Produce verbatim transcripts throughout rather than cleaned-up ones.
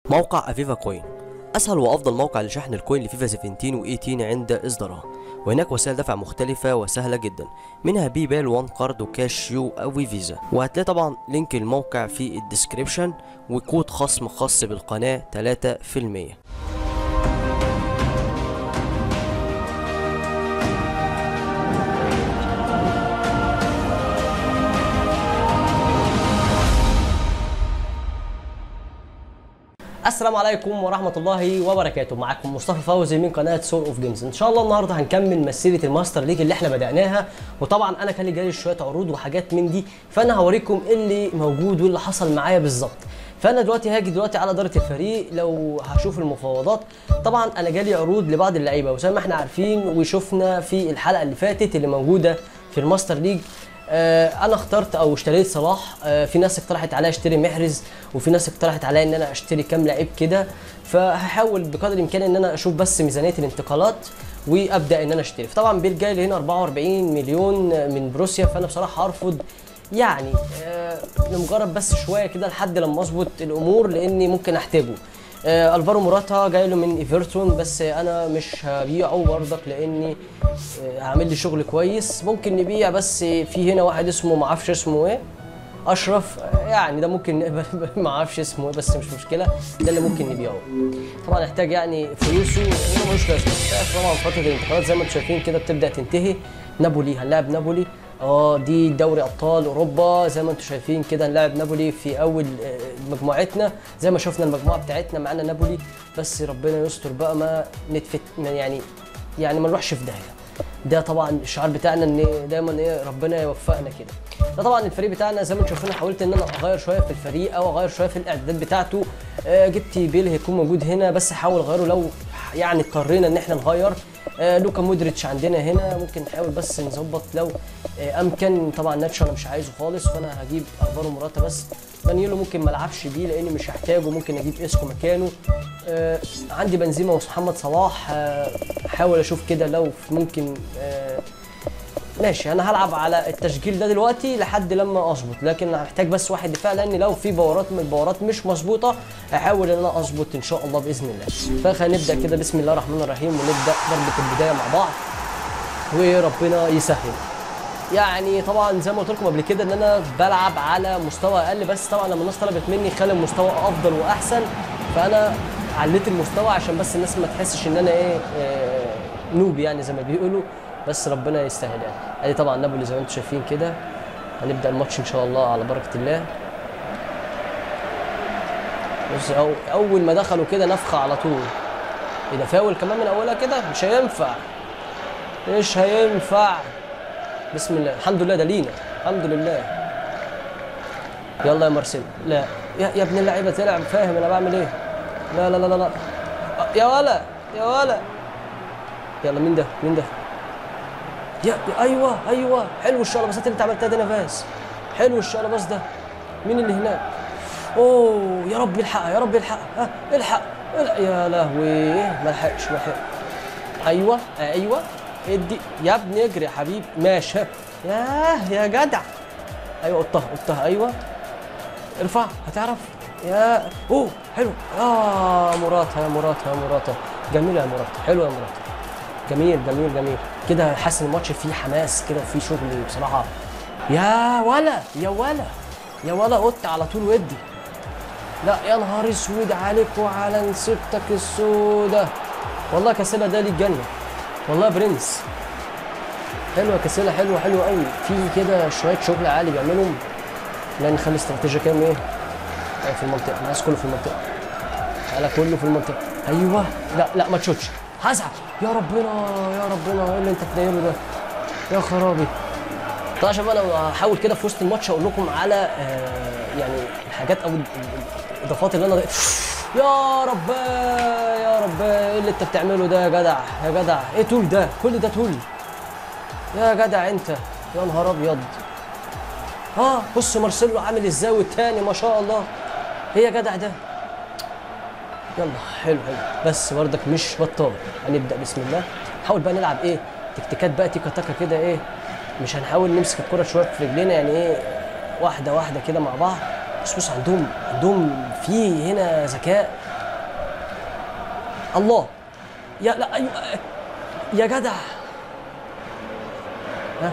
موقع افيفا كوين اسهل وافضل موقع لشحن الكوين لفيفا سبعتاشر و ثمانية عشر عند اصدارها، وهناك وسائل دفع مختلفة وسهلة جدا، منها بي بال وان كارد وكاش يو او فيزا. وهتلاقي طبعا لينك الموقع في الديسكريبشن وكود خصم خاص بالقناة ثلاثة في المية. السلام عليكم ورحمة الله وبركاته. معكم مصطفى فوزي من قناة سول اوف جيمز. ان شاء الله النهارده هنكمل مسيرة الماستر ليج اللي احنا بدأناها، وطبعا انا كان لي جاي شوية عروض وحاجات من دي، فانا هوريكم اللي موجود واللي حصل معايا بالظبط. فانا دلوقتي هاجي دلوقتي على إدارة الفريق، لو هشوف المفاوضات طبعا انا جالي عروض لبعض اللعيبة، وزي ما احنا عارفين وشفنا في الحلقة اللي فاتت اللي موجودة في الماستر ليج، آه انا اخترت او اشتريت صلاح. آه في ناس اقترحت عليا اشتري محرز، وفي ناس اقترحت عليا ان انا اشتري كام لعيب كده، فهحاول بقدر الامكان ان انا اشوف بس ميزانيه الانتقالات وابدا ان انا اشتري. فطبعا بيل جاي لي هنا أربعة وأربعين مليون من بروسيا، فانا بصراحه هرفض يعني آه لمجرد بس شويه كده لحد لما اظبط الامور، لاني ممكن احتاجه. آه الفارو موراتا جاي له من ايفرتون، بس انا مش هبيعه برضك لاني آه هعمل لي شغل كويس. ممكن نبيع، بس في هنا واحد اسمه ما اعرفش اسمه ايه، اشرف، آه يعني ده ممكن نقبل ما اعرفش اسمه ايه بس مش مشكله، ده اللي ممكن نبيعه. طبعا نحتاج يعني فلوسه، هنا ملوش لازمه. طبعا فتره الانتقالات زي ما انتم شايفين كده بتبدا تنتهي. نابولي هنلاعب نابولي، اه دي دوري ابطال اوروبا زي ما انتم شايفين كده. هنلاعب نابولي في اول مجموعتنا، زي ما شفنا المجموعه بتاعتنا معانا نابولي، بس ربنا يستر بقى ما نتفت يعني يعني ما نروحش في داهيه. ده طبعا الشعار بتاعنا ان دايما ايه ربنا يوفقنا كده. ده طبعا الفريق بتاعنا زي ما انتم شايفين. حاولت ان انا اغير شويه في الفريق او اغير شويه في الاعدادات بتاعته. آه جبت بيل هيكون موجود هنا، بس هحاول اغيره لو يعني اضطرينا ان احنا نغير. آه لوكا مودريتش عندنا هنا، ممكن نحاول بس نظبط لو آه امكن. طبعا ناتشو انا مش عايزه خالص، فانا هجيب الفارو موراتا بس. دانييلو ممكن ما العبش بيه لاني مش هحتاجه، ممكن اجيب اسكو مكانه. آه عندي بنزيما ومحمد صلاح، آه احاول اشوف كده لو ممكن. آه ماشي، انا هلعب على التشجيل ده دلوقتي لحد لما اظبط، لكن هحتاج بس واحد دفاع، لان لو في باورات من الباورات مش مظبوطه احاول ان انا اظبط ان شاء الله باذن الله. فخلينا نبدا كده بسم الله الرحمن الرحيم، ونبدا ضربه البدايه مع بعض وربنا يسهل. يعني طبعا زي ما قلت لكم قبل كده ان انا بلعب على مستوى اقل، بس طبعا لما الناس طلبت مني خلي المستوى افضل واحسن، فانا عليت المستوى عشان بس الناس ما تحسش ان انا ايه آه نوب يعني زي ما بيقولوا، بس ربنا يستاهل يعني. ادي طبعا نابولي زي ما انتم شايفين كده. هنبدا الماتش ان شاء الله على بركه الله. بص أو اول ما دخلوا كده نفخه على طول. ايه ده فاول كمان من اولها كده؟ مش هينفع مش هينفع. بسم الله، الحمد لله ده لينا، الحمد لله. يلا يا مارسيلو. لا يا, يا ابن اللعيبه تلعب، فاهم انا بعمل ايه. لا لا لا لا, لا. يا ولا يا ولا. يلا مين ده مين ده؟ يا ايوه ايوه، حلو الشقلباصات اللي انت عملتها دي نافاس، حلو الشقلباص ده. مين اللي هناك؟ اوه يا رب يلحقها يا رب يلحقها. ها الحق, الحق. يا لهوي ما لحقش ما لحقش. ايوه ايوه ادي يا ابني، اجري يا حبيبي. ماشي. ياه يا جدع. ايوه قطها قطها ايوه. ارفع هتعرف. يا اوه حلو. اه موراتا يا موراتا يا موراتا، جميل يا موراتا، حلو يا موراتا، جميل جميل جميل كده. حاسس الماتش فيه حماس كده وفيه شغل بصراحه. يا ولا يا ولا يا ولا قط على طول ودي. لا يا نهار اسود عليك وعلى نسيبتك السوده. والله كاسيلا ده ليه الجنه، والله برنس. حلوه كاسيلا، حلوه حلوه قوي. في كده شويه شغل عالي بيعملهم، لا نخلي استراتيجيه كام ايه في المنطقه. الناس كله في المنطقه، تعالى كله في المنطقه. ايوه لا لا ما تشوتش، هزعل. يا ربنا يا ربنا ايه اللي انت بتنيله ده يا خرابي. طيب يا شباب انا هحاول كده في وسط الماتش اقول لكم على آه يعني الحاجات او الاضافات اللي انا يا رب يا رب. ايه اللي انت بتعمله ده يا جدع يا جدع؟ ايه تول ده؟ كل ده تول يا جدع انت؟ يا نهار ابيض. اه بص مارسيلو عامل ازاي، والتاني ما شاء الله. ايه يا جدع ده؟ يلا حلو حلو، بس بردك مش بطال. هنبدا بسم الله. نحاول بقى نلعب ايه تكتيكات بقى، تيكا تاكا كده. ايه مش هنحاول نمسك الكره شويه في رجلينا يعني، ايه واحده واحده كده مع بعض. بص بص عندهم عندهم في هنا ذكاء الله. يا لا ايوه يا جدع. ها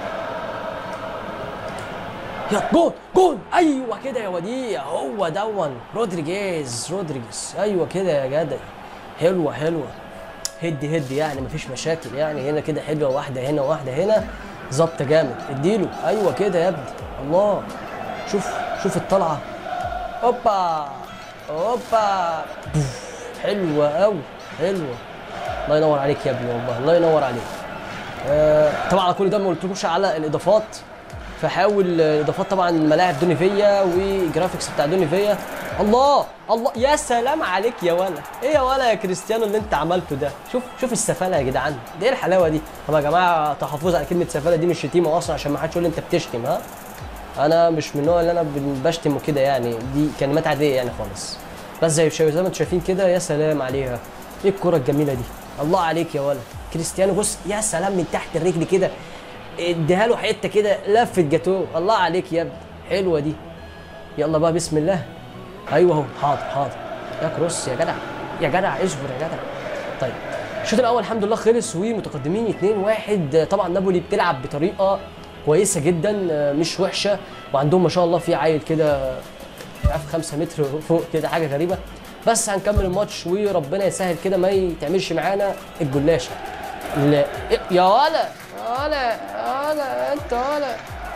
يا جون جون. ايوه كده يا وديع، هو دون رودريجيز رودريجيز ايوه كده يا جدع. حلوه حلوه. هدي هدي يعني مفيش مشاكل يعني. هنا كده حلوه، واحده هنا واحده هنا، ظبط جامد. اديله ايوه كده يا ابني. الله. شوف شوف الطلعه. اوبا اوبا. حلوه قوي حلوه. الله ينور عليك يا ابني والله، الله ينور عليك. آه طبعا على كل ده ما قلتلكوش على الاضافات، فحاول الاضافات طبعا ملاعب دونيفيا وجرافيكس بتاع دونيفيا. الله الله يا سلام عليك يا ولا. ايه يا ولا يا كريستيانو اللي انت عملته ده؟ شوف شوف السفاله يا جدعان، دي ايه الحلاوه دي؟ طب يا جماعه تحفظ على كلمه سفاله دي، مش شتيمه اصلا عشان ما حدش يقول لي انت بتشتم. ها انا مش من النوع اللي انا بشتم وكده يعني، دي كلمات عاديه يعني خالص. بس زي زي ما انتم شايفين كده، يا سلام عليها. ايه الكره الجميله دي؟ الله عليك يا ولا. كريستيانو بص يا سلام من تحت الرجل كده، اديها له حته كده لفه جاتوه. الله عليك يا ابني، حلوه دي. يلا بقى بسم الله. ايوه اهو. حاضر حاضر يا كروس يا جدع يا جدع، اصبر يا جدع. طيب الشوط الاول الحمد لله خلص ومتقدمين اتنين واحد. طبعا نابولي بتلعب بطريقه كويسه جدا مش وحشه، وعندهم ما شاء الله في عيل كده مش عارف خمسة متر فوق كده، حاجه غريبه. بس هنكمل الماتش وربنا يسهل كده ما يتعملش معانا الجلاشه. لا يا ولا يا ولا يا ولا انت ولا.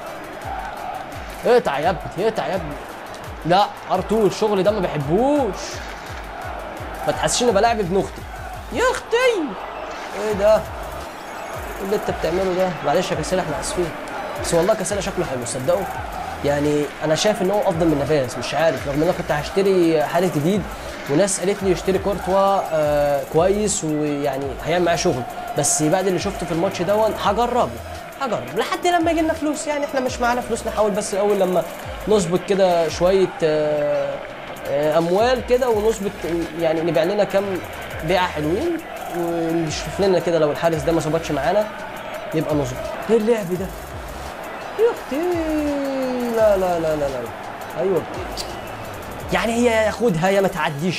اقطع يا ابني اقطع يا ابني. لا ارتو الشغل ده ما بحبوش. ما تحسش اني بلاعب ابن اختي. يا اختي ايه ده؟ ايه اللي انت بتعمله ده؟ معلش يا كسالة احنا اسفين، بس والله كسالة شكله حلو صدقوا يعني. انا شايف ان هو افضل من نافاس، مش عارف، رغم ان انا كنت هشتري حارس جديد وناس قالت لي اشتري كورتوا آه كويس ويعني هيعمل معاه شغل، بس بعد اللي شفته في الماتش دون هجربه هجرب لحد لما يجي لنا فلوس. يعني احنا مش معانا فلوس، نحاول بس الاول لما نظبط كده شويه آه آه اموال كده، ونظبط يعني نبيع لنا كام بيعه حلوين، ونشوف لنا كده لو الحارس ده ما ظبطش معانا يبقى نظبط. ايه اللعب ده؟ يا اختي لا لا لا لا لا. ايوه يعني هي ياخدها يا ما تعديش.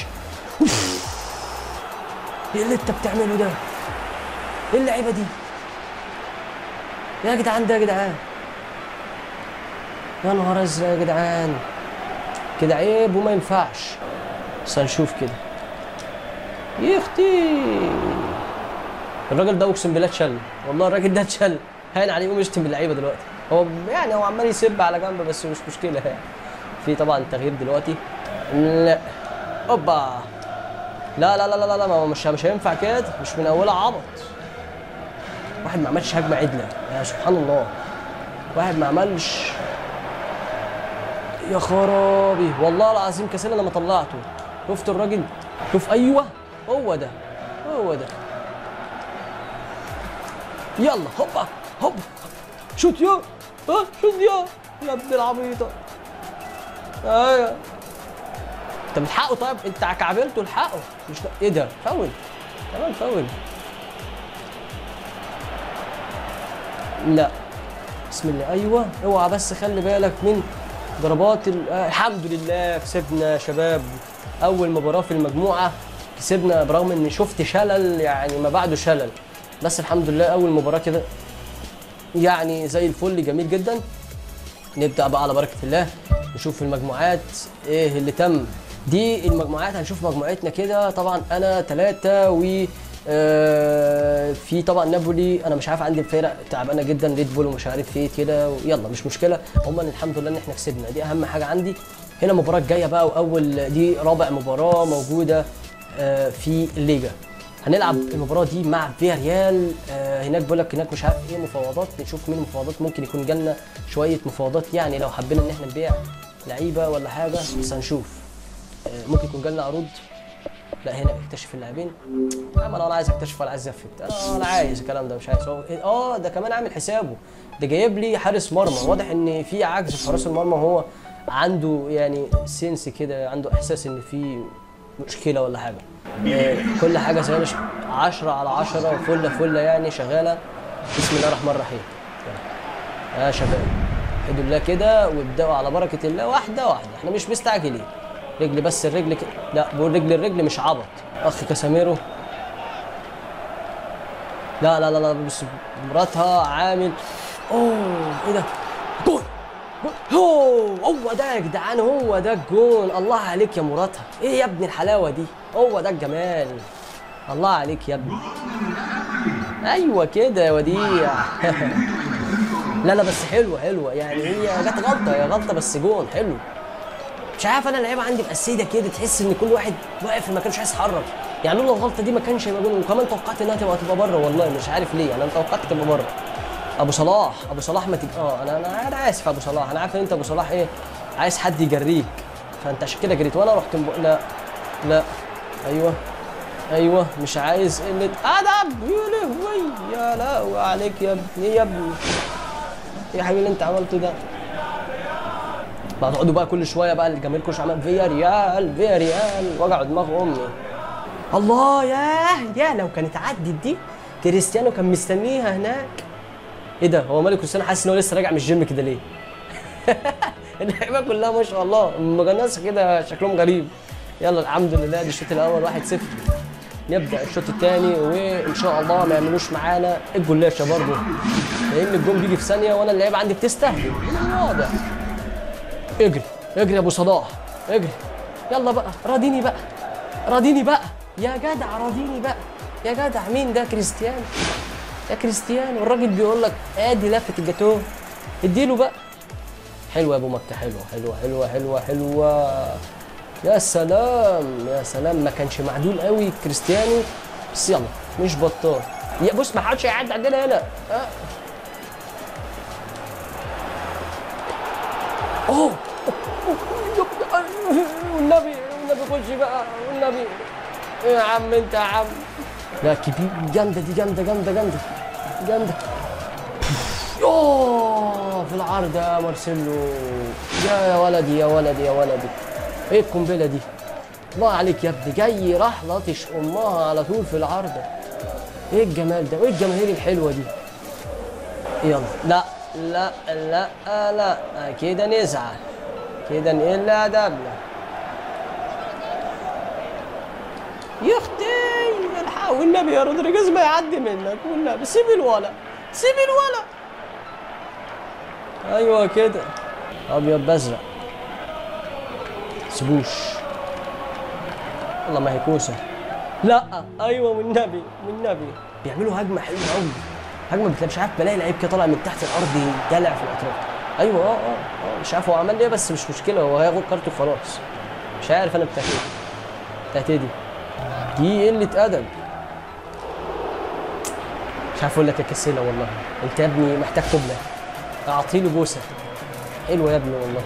ايه اللي انت بتعمله ده؟ ايه اللعيبه دي؟ يا جدعان ده يا جدعان، يا نهار ازرق يا جدعان، كده عيب وما ينفعش. بس هنشوف كده. يا اختي الراجل ده اقسم بالله اتشل، والله الراجل ده اتشل، هاين عليه يقوم يشتم اللعيبه دلوقتي. هو يعني هو عمال يسب على جنب بس مش مشكله يعني. في طبعا تغيير دلوقتي. لا اوبا. لا لا لا لا لا مش مش هينفع كده، مش من اولها عبط. واحد ما عملش هجمه عدله يا سبحان الله، واحد ما عملش. يا خرابي والله العظيم كسل انا ما طلعته. شفت الراجل؟ شوف ايوه هو ده هو ده. يلا هوبا هوبا شوت يا ها شوت يا يا ابن العبيطه. ايوه انت بتحقه. طيب انت كعبلته الحقه مش ايه ده؟ فاول كمان فاول. لا بسم الله. ايوه اوعى بس خلي بالك من ضربات ال... آه الحمد لله كسبنا يا شباب. اول مباراه في المجموعه كسبنا، برغم اني شفت شلل يعني ما بعده شلل، بس الحمد لله اول مباراه كده يعني زي الفل، جميل جدا. نبدا بقى على بركه الله نشوف المجموعات ايه اللي تم. دي المجموعات هنشوف مجموعتنا كده. طبعا انا ثلاثه و آه في طبعا نابولي، انا مش عارف عندي الفرق تعبانه جدا، ريد بول ومش عارف ايه كده، يلا مش مشكله. عموما الحمد لله ان احنا كسبنا، دي اهم حاجه عندي. هنا المباراه الجايه بقى، واول دي رابع مباراه موجوده آه في الليجا. هنلعب المباراه دي مع فيا ريال. آه هناك بيقول لك هناك مش عارف ايه مفاوضات، نشوف مين المفاوضات، ممكن يكون جالنا شويه مفاوضات يعني لو حبينا ان احنا نبيع لعيبه ولا حاجه، بس هنشوف. آه ممكن يكون جالنا عروض. لا هنا اكتشف اللاعبين. يا عم انا ولا عايز اكتشف ولا عايز ازفت، انا ولا عايز الكلام ده، مش عايز. اه ده كمان عامل حسابه، ده جايب لي حارس مرمى. واضح ان في عجز في حراس المرمى، وهو عنده يعني سنس كده، عنده احساس ان في مشكله ولا حاجه. آه كل حاجه زي مش عشرة على عشرة وفله فله يعني شغاله. بسم الله الرحمن الرحيم. يا شباب اهدوا الله كده وابداوا على بركه الله، واحده واحده، احنا مش مستعجلين. رجل بس الرجل ك... لا بقول رجل الرجل مش عبط. اخ كاساميرو. لا لا لا لا بص مراتها عامل اوه ايه ده؟ جول جول هو هو ده يا جدعان، هو ده الجون. الله عليك يا مراتها، ايه يا ابني الحلاوه دي؟ هو ده الجمال. الله عليك يا ابني. ايوه كده يا وديع. لا لا بس حلوه حلوه يعني، هي جت غلطه، هي غلطه بس جون حلو. مش عارف انا اللعيبه عندي مقسيده كده، تحس ان كل واحد واقف في المكان مش عايز يتحرك. يعني لولا الغلطه دي ما كانش هيبقى جون، وكمان توقعت انها تبقى تبقى بره والله، مش عارف ليه يعني، انا توقعت تبقى بره. ابو صلاح ابو صلاح ما تبقى اه انا انا انا اسف ابو صلاح، انا عارف ان انت ابو صلاح ايه عايز حد يجريك، فانت عشان كده جريت وانا رحت مب... لا لا ايوه ايوه مش عايز قله ادب. يا لهوي يا لهوي عليك يا ابني يا ابني، ايه يا حبيبي اللي انت عملته ده؟ بقى تقعدوا بقى كل شويه بقى الجماهير كل شويه عمال فيا ريال فيا ريال، وجعوا دماغ امي. الله ياه يا لو كانت عدت دي كريستيانو كان مستنيها هناك. ايه ده هو مالك كريستيانو حاسس ان هو لسه راجع من الجيم كده ليه؟ اللعيبه كلها ما شاء الله مجنسه كده شكلهم غريب. يلا الحمد لله دي الشوط الاول واحد صفر. نبدا الشوط الثاني وان شاء الله ما يعملوش معانا الجلاشه برضه، لان الجون بيجي في ثانيه وانا اللعيبه عندي بتستهبل واضح. اجري اجري يا ابو صلاح اجري، يلا بقى راضيني بقى راضيني بقى يا جدع راضيني بقى يا جدع. مين ده؟ كريستيانو يا كريستيانو، الراجل بيقول لك ادي لفه الجاتوه اديله بقى. حلوه يا ابو مكه حلوه حلوه حلوه حلوه حلوه يا سلام يا سلام. ما كانش معدول قوي كريستيانو بس يلا مش بطال. يا بص ما حدش هيعدي عندنا هنا. أه. اوه والنبي والنبي خش بقى والنبي. ايه يا عم انت يا عم؟ لا كبير جامده دي جامده جامده جامده جامده. اوه في العرض يا مارسيلو. يا يا ولدي يا ولدي يا ولدي، ايه القنبله دي؟ الله عليك يا ابني، جاي راح لطش امها على طول في العارضه. ايه الجمال ده وايه الجماهير الحلوه دي؟ يلا لا لا لا لا كده نزعل كده نقل ادبنا. يا اختي الحق والنبي يا رودريجيز ما يعدي منك والنبي، سيب الولا سيب الولا. ايوه كده ابيض بازرق سيبوش. والله ما هي كوسه. لا ايوه والنبي والنبي بيعملوا هجمه حلوه قوي، هجمه بتلاقي مش عارف بلاقي لعيب كده طالع من تحت الارض يدلع في الاطراف. ايوه اه اه اه مش عارف هو عمل ايه بس مش مشكله، هو هياخد كارته خلاص. مش عارف انا بتاعت ايه بتاعت ايه دي دي قله ادب. مش عارف اقول لك يا كسيله والله، انت يا ابني محتاج قبله اعطيله بوسه حلوه يا ابني والله.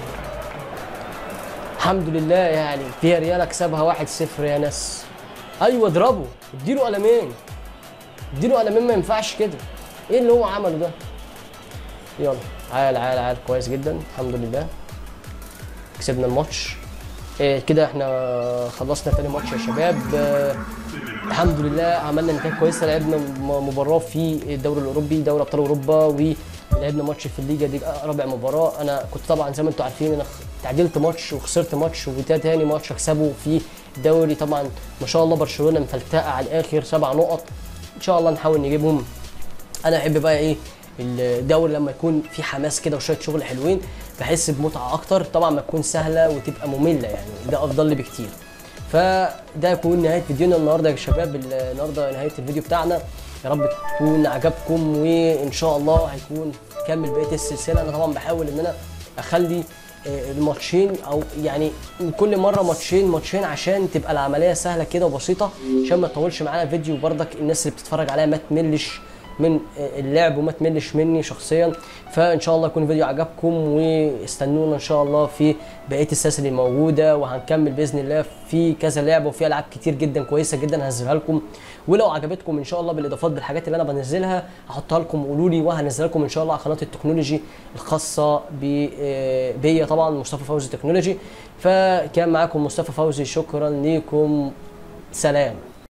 الحمد لله يعني فيها ريال اكسبها واحد صفر يا ناس. ايوه اضربه اديله قلمين اديله قلمين، ما ينفعش كده. ايه اللي هو عمله ده؟ يلا عال عال عال كويس جدا الحمد لله كسبنا الماتش. إيه كده احنا خلصنا تاني ماتش يا شباب. آه الحمد لله عملنا نتائج كويسه، لعبنا مباراه في الدوري الاوروبي دوري ابطال اوروبا، ولعبنا ماتش في الليجا دي رابع مباراه. انا كنت طبعا زي ما انتم عارفين انا تعادلت ماتش وخسرت ماتش، وده تاني ماتش اكسبه في الدوري. طبعا ما شاء الله برشلونه مفلتقه على الاخر سبع نقط، ان شاء الله نحاول نجيبهم. انا احب بقى ايه الدوري لما يكون في حماس كده وشويه شغل حلوين بحس بمتعه اكتر، طبعا ما تكون سهله وتبقى ممله يعني ده افضل لي بكتير. فده يكون نهايه فيديونا النهارده يا شباب، النهارده نهايه الفيديو بتاعنا، يا رب تكون عجبكم وان شاء الله هيكون كمل بقيه السلسله. انا طبعا بحاول ان انا اخلي الماتشين او يعني كل مره ماتشين ماتشين عشان تبقى العمليه سهله كده وبسيطه، عشان ما تطولش معانا الفيديو وبرضك الناس اللي بتتفرج عليا ما تملش من اللعب وما تملش مني شخصيا. فان شاء الله يكون الفيديو عجبكم واستنونا ان شاء الله في بقيه السلاسل الموجوده، وهنكمل باذن الله في كذا لعبه وفي العاب كتير جدا كويسه جدا هنزلها لكم. ولو عجبتكم ان شاء الله بالاضافات بالحاجات اللي انا بنزلها هحطها لكم وقولوا لي، وهنزلها لكم ان شاء الله على قناه التكنولوجي الخاصه بيا طبعا مصطفى فوزي تكنولوجي. فكان معاكم مصطفى فوزي، شكرا ليكم، سلام.